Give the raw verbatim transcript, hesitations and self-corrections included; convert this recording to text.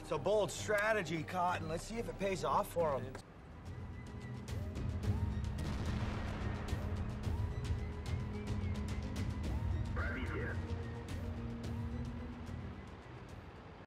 It's a bold strategy, Cotton. Let's see if it pays off for him.